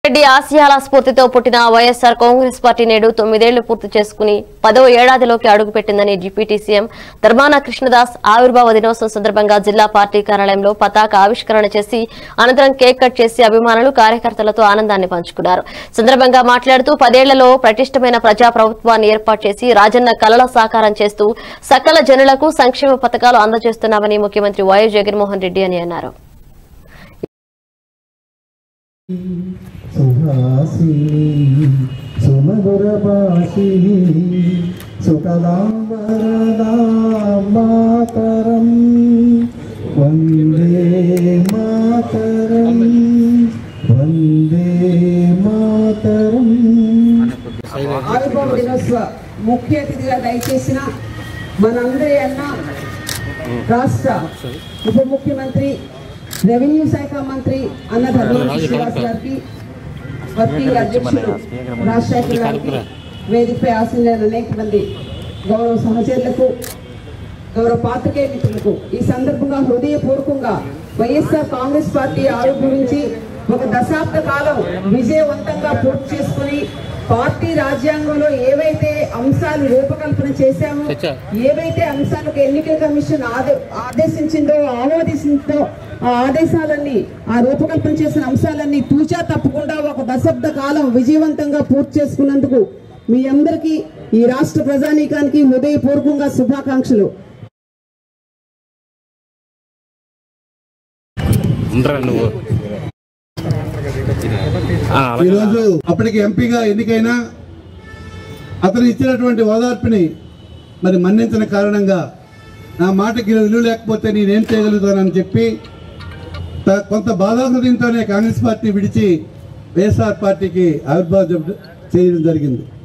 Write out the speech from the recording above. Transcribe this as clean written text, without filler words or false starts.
రెడ్డి ఆసియాల స్ఫూర్తితో పుట్టిన వైఎస్ఆర్ కాంగ్రెస్ పార్టీ నేడు 9 ఏళ్లు పూర్తి చేసుకుని 10వ ఏడాదిలోకి అడుగుపెట్టిందని డిప్యూటీ సీఎం ధర్మాన కృష్ణదాస్ ఆవిర్భావ దినోత్సవం సందర్భంగా జిల్లా పార్టీ కార్యాలయంలో పతాక ఆవిష్కరణ చేసి అనంతరం కేక్ కట్ చేసి అభిమానులు కార్యకర్తలతో ఆనందాన్ని పంచుకున్నారు. సందర్భంగా మాట్లాడుతూ 10 ఏళ్లలో పటిష్టమైన ప్రజా ప్రభుత్వాన్ని ఏర్పాటు చేసి రాజన్న కలల సాకారం చేస్తూ సకల జనులకు సంక్షేమ పథకాలు అందజేస్తున్నామని ముఖ్యమంత్రి వైఎస్ జగన్మోహన్ రెడ్డి అని అన్నారు. సుహాసిని సుమధురభాషిని సుకలాం వరదాం మాతరం వందే మాతరం వందే మాతరం. ఆవిర్భావ దినోత్సవ ముఖ్య అతిథిగా దయచేసిన మనందరి అన్న రాష్ట్ర ఉప ముఖ్యమంత్రి రెవెన్యూ శాఖ మంత్రి అన్న ధర్మాన శ్రీనివాస్ గారికి, వర్కింగ్ అధ్యక్షుడు రాజశేఖర్ గారికి, వేదికపై ఆసీనులైన అనేక మంది గౌరవ సహచరులకు, గౌరవ పాత్రికేయ మిత్రులకు ఈ సందర్భంగా హృదయపూర్వకంగా వైఎస్ఆర్ కాంగ్రెస్ పార్టీ ఆవిర్భవించి ఒక దశాబ్ద కాలం విజయవంతంగా పూర్తి చేసుకుని పార్టీ రాజ్యాంగంలో ఏవైతే అంశాలు రూపకల్పన చేశామో, ఏవైతే అంశాలకు ఎన్నికల కమిషన్ ఆదేశించిందో ఆమోదించిందో ఆ ఆదేశాలన్నీ, ఆ రూపకల్పన చేసిన అంశాలన్నీ తూచా తప్పకుండా ఒక దశాబ్ద కాలం విజయవంతంగా పూర్తి చేసుకున్నందుకు మీ అందరికీ, ఈ రాష్ట్ర ప్రజానీకానికి హృదయపూర్వకంగా శుభాకాంక్షలు. ఈరోజు అప్పటికి ఎంపీగా ఎన్నికైనా అతను ఇచ్చినటువంటి ఓదార్పుని మరి మన్నించిన కారణంగా నా మాటకి విలువ లేకపోతే నేనేం చేయగలుగుతానని చెప్పి కొంత బాధాహృదయంతోనే కాంగ్రెస్ పార్టీ విడిచి వైఎస్ఆర్ పార్టీకి ఆవిర్భావం చేయడం జరిగింది.